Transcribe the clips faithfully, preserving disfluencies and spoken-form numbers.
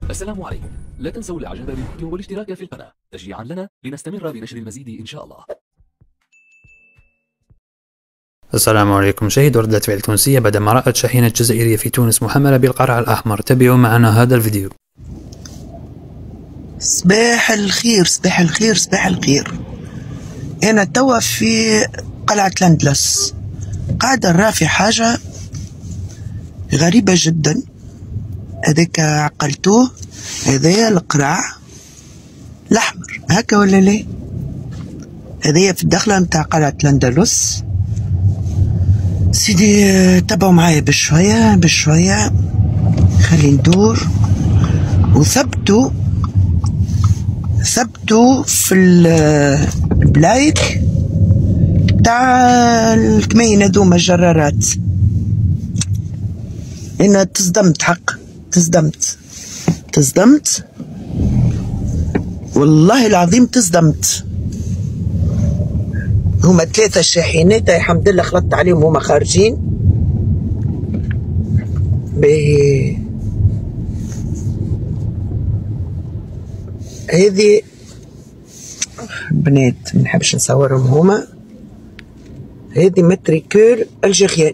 السلام عليكم. لا تنسوا الاعجاب بالفيديو والاشتراك في القناة تشجيعا لنا لنستمر بنشر المزيد ان شاء الله. السلام عليكم. شهد ردة فعل تونسية بعدما رأت شاحنة جزائرية في تونس محملة بالقرع الأحمر. تابعوا معنا هذا الفيديو. صباح الخير صباح الخير صباح الخير. أنا توا في قلعة الأندلس قاعدة نرى في حاجة غريبة جدا. هذاك عقلتوه، هذايا القرع الأحمر هكا ولا لا؟ هذايا في الدخلة متاع قلعة الأندلس. سيدي تبعوا معايا بشوية بشوية، خلي ندور وثبتوا ثبتوا في البلايك تاع الكمين هذوما الجرارات. انا تصدمت حق تصدمت تصدمت والله العظيم تصدمت. هما ثلاثة شاحنات الحمد لله خلطت عليهم هما خارجين. باهي هذه بنات منحبش نصورهم هما. هذه ماتريكول الجيريان.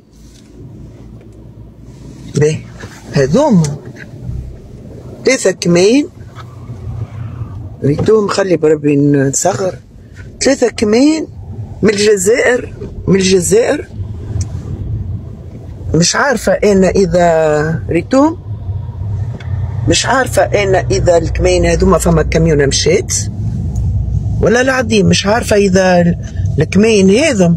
باهي هذوما ثلاثة كمين ريتوهم خلي بربي نصغر. ثلاثة كمين من الجزائر من الجزائر مش عارفة أنا إذا ريتوهم، مش عارفة أنا إذا الكمين هذوما فما كاميونة مشات ولا العظيم. مش عارفة إذا الكمين هذم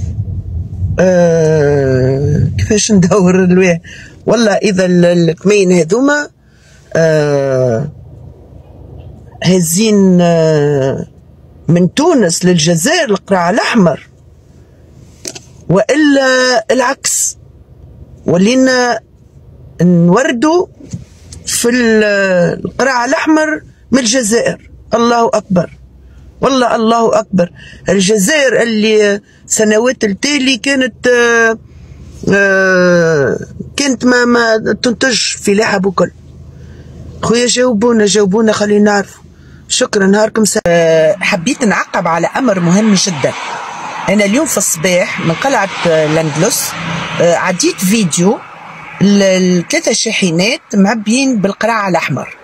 آه كيفاش ندور الواه، ولا إذا الكمين هذوما آه هزين آه من تونس للجزائر القرع الأحمر، وإلا العكس ولينا نوردوا في القرع الأحمر من الجزائر. الله أكبر والله الله أكبر. الجزائر اللي سنوات التالي كانت آآ آآ كانت ما ما تنتج فلاحة بكل. خويا جاوبونا جاوبونا خلينا نعرفوا. شكرا نهاركم سعيد. حبيت نعقب على أمر مهم جدا. أنا اليوم في الصباح من قلعة الأندلس عديت فيديو الثلاثة شاحنات معبيين بالقرع الأحمر،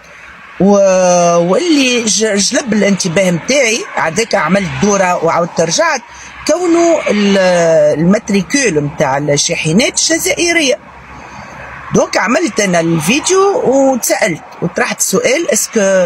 واللي جلب الانتباه متاعي عداك عملت دورة وعاودت رجعت كونه الماتريكول متاع الشاحنات الجزائرية. دونك عملت انا الفيديو وتسألت وطرحت السؤال اسكو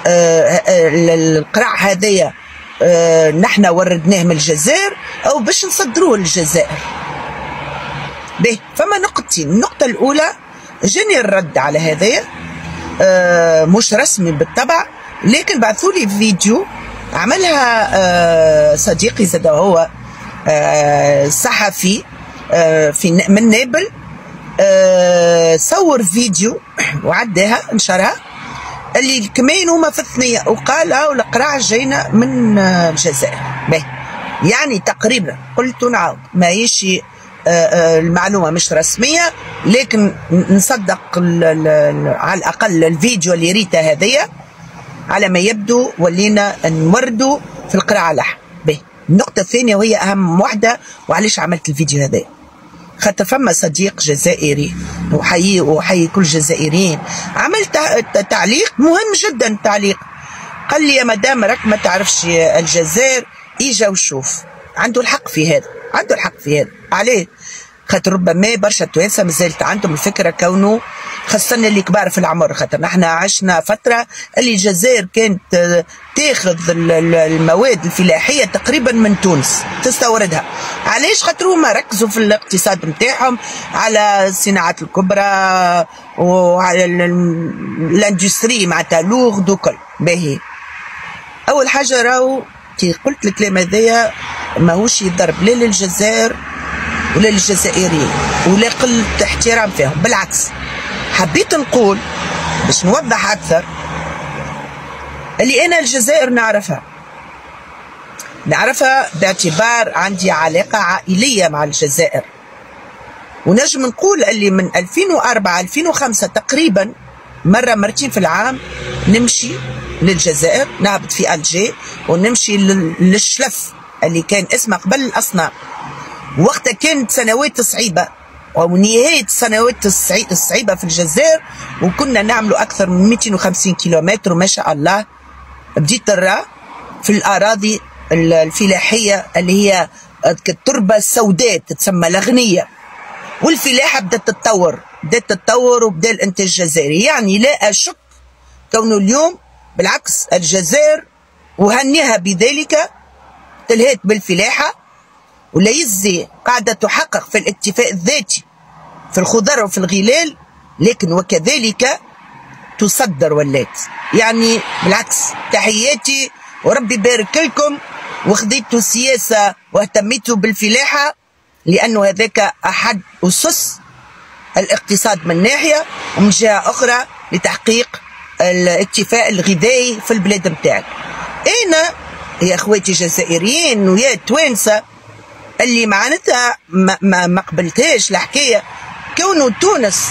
القرع هذايا نحنا وردناه من الجزائر او باش نصدروه للجزائر. به فما نقطتين. النقطة الأولى جاني الرد على هذايا آه مش رسمي بالطبع، لكن بعثولي فيديو عملها آه صديقي زاد هو آه صحفي آه في من نابل. آه صور فيديو وعداها نشرها اللي الكمين هما في الثنية، وقال هاو القرع جاينا من آه الجزائر. به يعني تقريبا قلت نعاود ماهيش آه المعلومة مش رسمية، لكن نصدق على الأقل الفيديو اللي ريته هذيا على ما يبدو ولينا نوردوا في القرع الأحمر. به النقطة الثانية وهي أهم واحدة وعلاش عملت الفيديو هذا، خاطر فما صديق جزائري وحيي وحيي كل الجزائريين عمل تعليق مهم جدا. تعليق قال لي يا مدام راك ما تعرفش الجزائر، اجا وشوف. عنده الحق في هذا، عنده الحق في هذا. عليه؟ خاطر ربما برشا توانسه مازالت عندهم الفكره كونه خاصة اللي كبار في العمر، خاطر نحنا عشنا فتره اللي الجزائر كانت تاخذ المواد الفلاحيه تقريبا من تونس تستوردها. علاش؟ خاطر هما ركزوا في الاقتصاد نتاعهم على الصناعات الكبرى وعلى الاندستري معناتها لوغد وكل. باهي اول حاجه راهو كي قلت الكلام هذايا ماهوش يضرب لا للجزائر ولا للجزائريين ولا قلة احترام فيهم، بالعكس حبيت نقول باش نوضح اكثر اللي انا الجزائر نعرفها نعرفها باعتبار عندي علاقة عائلية مع الجزائر، ونجم نقول اللي من ألفين وأربعة ألفين وخمسة تقريبا مرة مرتين في العام نمشي للجزائر، نهبط في ألجي ونمشي للشلف اللي كان اسمه قبل الأصنام. وقتها كانت سنوات صعيبة ونهاية السنوات الصعيبة في الجزائر، وكنا نعملوا أكثر من مئتين وخمسين كيلومتر وما شاء الله. بديت نرى في الأراضي الفلاحية اللي هي التربة السوداء تتسمى الأغنية، والفلاحة بدأت تتطور بدأت تتطور وبدأ الإنتاج الجزائري. يعني لا أشك كونه اليوم بالعكس الجزائر وهنيها بذلك تلهيت بالفلاحة، ولا يزي قاعدة تحقق في الاكتفاء الذاتي في الخضر وفي الغلال، لكن وكذلك تصدر ولات. يعني بالعكس تحياتي وربي يبارك لكم، وخذيتوا سياسة واهتميتوا بالفلاحة، لأنه هذاك أحد أسس الاقتصاد من ناحية، ومن جهة أخرى لتحقيق الاكتفاء الغذائي في البلاد متاعك. أنا يا أخواتي الجزائريين ويا التوانسة اللي معناتها ما, ما, ما قبلتهاش الحكاية، كونه تونس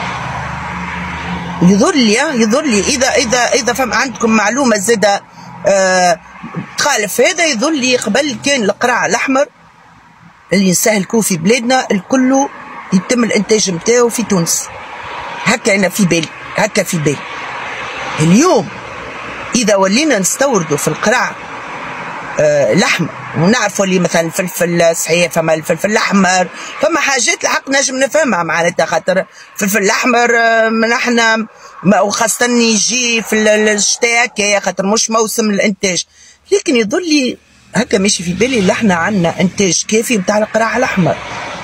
يظل لي يظل لي إذا إذا إذا فهم عندكم معلومة زادة آه تخالف هذا، يظل لي قبل كان القرع الأحمر اللي نستهلكوه في بلادنا الكل يتم الإنتاج نتاعو في تونس. هكا أنا في بالي هكا في بالي اليوم إذا ولينا نستوردوا في القرع آه الأحمر، ونعرفوا اللي مثلا الفلفل صحيح، فما الفلفل الأحمر فما حاجات الحق نجم نفهمها معناتها، خاطر الفلفل الأحمر آه من احنا وخاصة يجي في الشتاء هكايا خاطر مش موسم الإنتاج، لكن يظل لي هكا ماشي في بالي اللي احنا عندنا إنتاج كافي بتاع القرع الأحمر.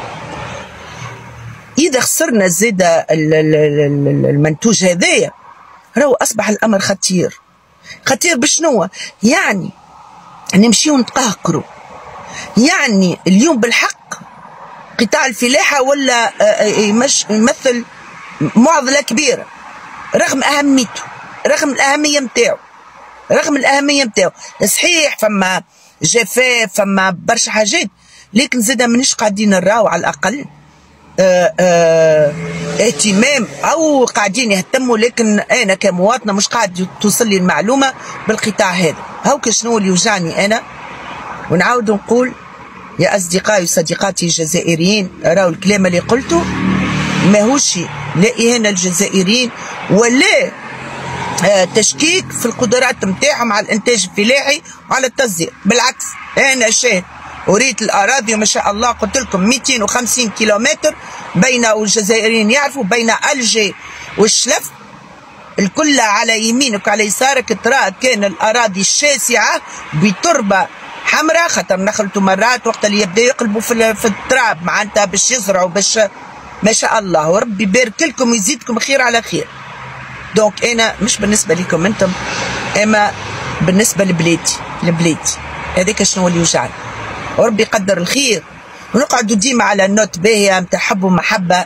إذا خسرنا زادة المنتوج هذايا راهو أصبح الأمر خطير خطير. بشنو يعني؟ نمشيو نتقهقروا. يعني اليوم بالحق قطاع الفلاحة ولا يمثل معضلة كبيرة رغم أهميته، رغم الأهمية متاعو رغم الأهمية متاعو صحيح فما جفاف فما برشا حاجات، لكن زادا منش قاعدين نراو على الأقل آه آه اهتمام أو قاعدين يهتموا، لكن أنا كمواطنة مش قاعد توصل لي المعلومة بالقطاع هذا. هاوك شنو اللي يوجعني أنا، ونعاود نقول يا أصدقائي وصديقاتي الجزائريين، راهو الكلام اللي قلته ماهوش لا إهانة الجزائريين ولا آه تشكيك في القدرات متاعهم على الإنتاج الفلاحي وعلى التصدير، بالعكس أنا شاهد وريت الأراضي وما شاء الله قلت لكم مئتين وخمسين كيلومتر بين، والجزائريين يعرفوا بين ألجي والشلف الكل على يمينك وعلى يسارك ترى كان الأراضي الشاسعة بتربة حمراء، خاطر نخلتوا مرات وقت اللي يبدأ يقلبوا في, في التراب معناتها باش يزرعوا باش ما شاء الله، وربي يبارك لكم ويزيدكم خير على خير. دونك أنا مش بالنسبة لكم أنتم، أما بالنسبة لبلادي لبلادي هذاك شنو اللي يوجعني، وربي يقدر الخير ونقعدوا ديما على النوت باهية متاع حب ومحبة.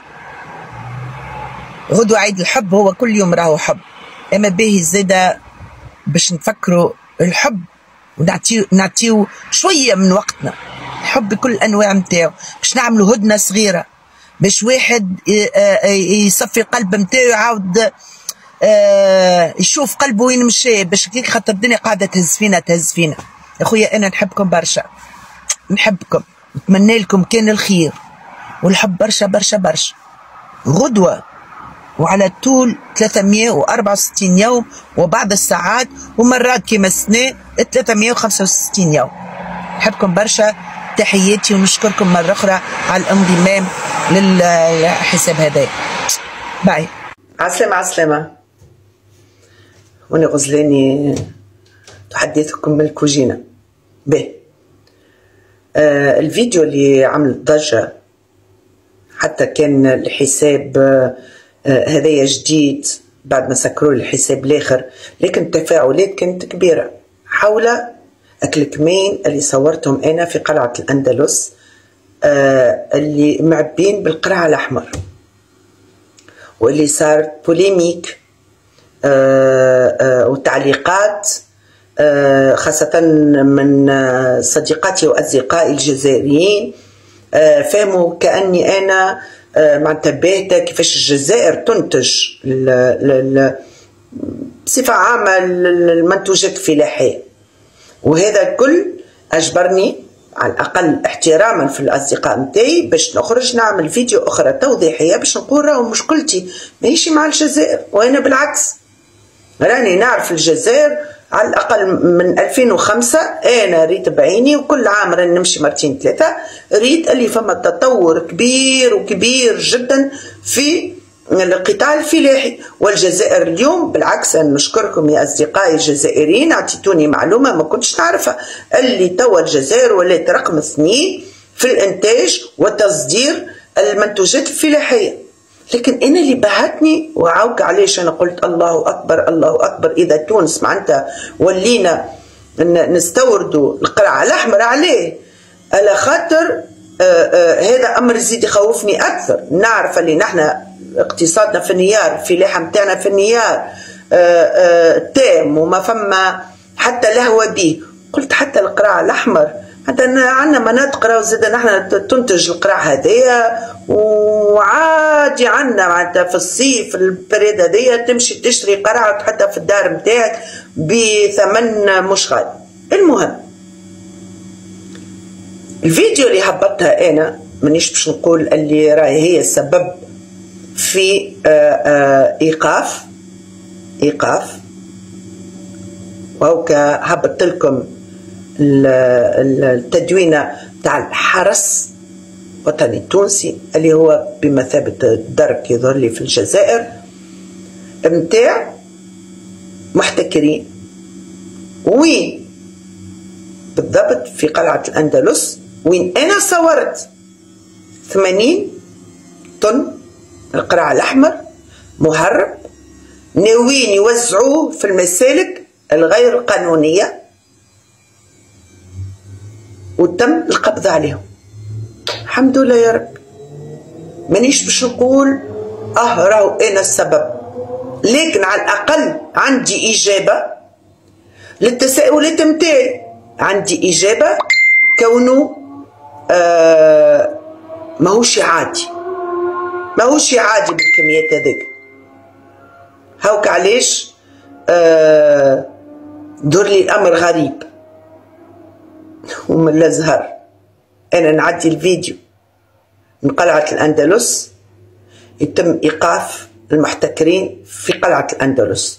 غدوة عيد الحب هو كل يوم راهو حب، اما باهي زاده باش نفكروا الحب ونعطيو نعطيو شويه من وقتنا، الحب بكل الانواع نتاعو، باش نعملوا هدنه صغيره باش واحد يصفي قلب نتاعو يعاود يشوف قلبه وين مشى، باش كيك خاطر الدنيا قاعده تهز فينا تهز فينا. يا خويا انا نحبكم برشا، نحبكم نتمنى لكم كان الخير والحب برشا برشا برشا. غدوة وعلى طول ثلاثمئة وأربعة وستين يوم وبعض الساعات ومرات كما السنة ثلاثمئة وخمسة وستين يوم. نحبكم برشا، تحياتي ونشكركم مرة أخرى على الانضمام للحساب هذا. باي. عسلامة عسلامة. وأنا غزلاني تحدثكم من الكوجينة. باهي. آه الفيديو اللي عمل ضجة حتى كان الحساب آه هذايا جديد بعد ما سكروا الحساب الاخر، لكن التفاعلات كانت كبيرة حول أكل كمين اللي صورتهم أنا في قلعة الأندلس آه اللي معبين بالقرع الأحمر، واللي صار بوليميك آه آه وتعليقات خاصة من صديقاتي وأصدقائي الجزائريين، فهموا كأني أنا معناتها باهته كيفاش الجزائر تنتج بصفه عامه المنتوجات الفلاحيه. وهذا الكل اجبرني على الاقل احتراما في الاصدقاء نتاعي باش نخرج نعمل فيديو اخرى توضيحيه باش نقول راهو مشكلتي ماهيش مع الجزائر، وانا بالعكس راني نعرف الجزائر على الاقل من ألفين وخمسة، انا ريت بعيني وكل عام راني نمشي مرتين ثلاثه، ريت اللي فما تطور كبير وكبير جدا في القطاع الفلاحي. والجزائر اليوم بالعكس انا نشكركم يا اصدقائي الجزائريين، اعطيتوني معلومه ما كنتش نعرفها، اللي توا الجزائر ولات رقم اثنين في الانتاج وتصدير المنتوجات الفلاحيه. لكن انا اللي بهتني وعاوك علاش انا قلت الله اكبر الله اكبر اذا تونس معناتها ولينا نستوردوا القرع الاحمر، عليه؟ على خاطر آآ آآ هذا امر يزيد يخوفني اكثر. نعرف اللي نحن اقتصادنا في النيار، الفلاحه نتاعنا في النيار تام وما فما حتى لهوه به. قلت حتى القرع الاحمر، حتى عندنا مناطق راهو زاد نحن تنتج القرع هذايا، وعادي عندنا معناتها في الصيف البريد هذايا تمشي تشتري قرع وتحطها في الدار نتاعك بثمن مش غالي. المهم الفيديو اللي هبطتها انا مانيش باش نقول اللي راهي هي السبب في ايقاف ايقاف وهوكا هبطت لكم التدوينه تاع الحرس الوطني التونسي اللي هو بمثابه الدرك يظهر لي في الجزائر نتاع محتكرين. وين بالضبط؟ في قلعه الاندلس، وين انا صورت ثمانين طن القرع الاحمر مهرب ناويين يوزعوه في المسالك الغير قانونيه وتم القبض عليهم. الحمد لله يا رب، مانيش باش نقول اه راهو انا السبب، لكن على الاقل عندي اجابه للتساؤلات نتاعي، عندي اجابه كونه آه ماهوش عادي ماهوش عادي بالكميات هذيك. هاوك علاش آه دور لي الامر غريب ومن الازهر. انا نعدي الفيديو من قلعه الاندلس يتم ايقاف المحتكرين في قلعه الاندلس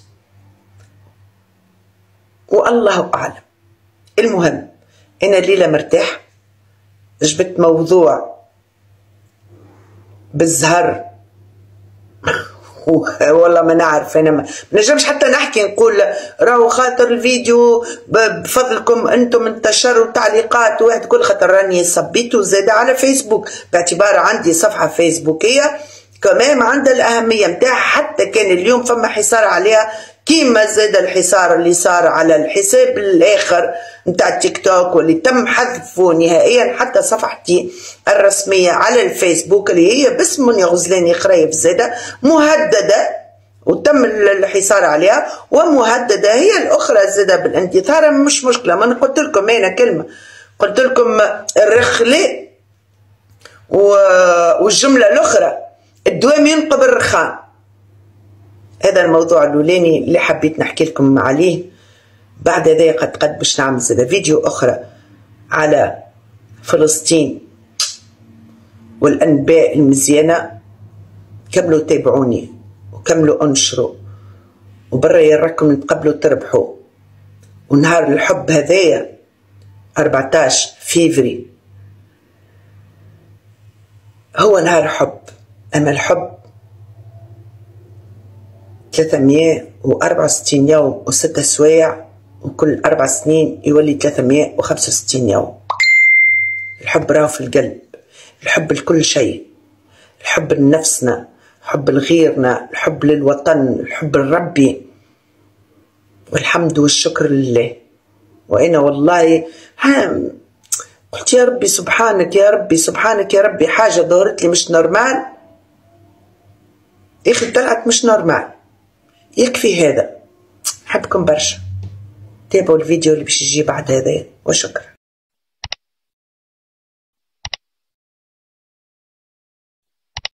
والله اعلم. المهم انا الليله مرتاح، جبت موضوع بالزهر والله ما نعرف، انا ما نجمش حتى نحكي نقول راهو خاطر الفيديو بفضلكم انتم انتشر وتعليقات واحد كل خاطر راني صبيته زاد على فيسبوك، باعتبار عندي صفحه فيسبوكيه كمان عندها الاهميه نتاعها، حتى كان اليوم فما حصار عليها كيما زاد الحصار اللي صار على الحساب الاخر نتاع التيك توك واللي تم حذفه نهائيا، حتى صفحتي الرسميه على الفيسبوك اللي هي باسم منى غزلاني خريف زاده مهدده وتم الحصار عليها، ومهدده هي الاخرى زاده بالانتثار. مش مشكله، ما قلت لكم انا كلمه، قلت لكم الرخله والجمله الاخرى الدوام ينقب الرخام. هذا الموضوع الاولاني اللي حبيت نحكي لكم عليه. بعد ذلك قد قد باش نعمل زاد فيديو اخرى على فلسطين والانباء المزيانه. كملوا تابعوني وكملوا انشروا، وبرا يراكم نتقبلوا تربحوا. ونهار الحب هذايا أربعطاش فيفري هو نهار حب، اما الحب ثلاثمية وأربعة وستين يوم وستة سوايع، وكل أربع سنين يولي ثلاثمية وخمسة وستين يوم. الحب راهو في القلب، الحب لكل شيء، الحب لنفسنا، الحب لغيرنا، الحب للوطن، الحب لربي، والحمد والشكر لله. وأنا والله قلت يا ربي سبحانك يا ربي سبحانك يا ربي، حاجة ظهرت لي مش نورمال يا أخي، طلعت مش نورمال. يكفي هذا، نحبكم برشا، تابعوا الفيديو اللي باش يجي بعد هذا، وشكرا.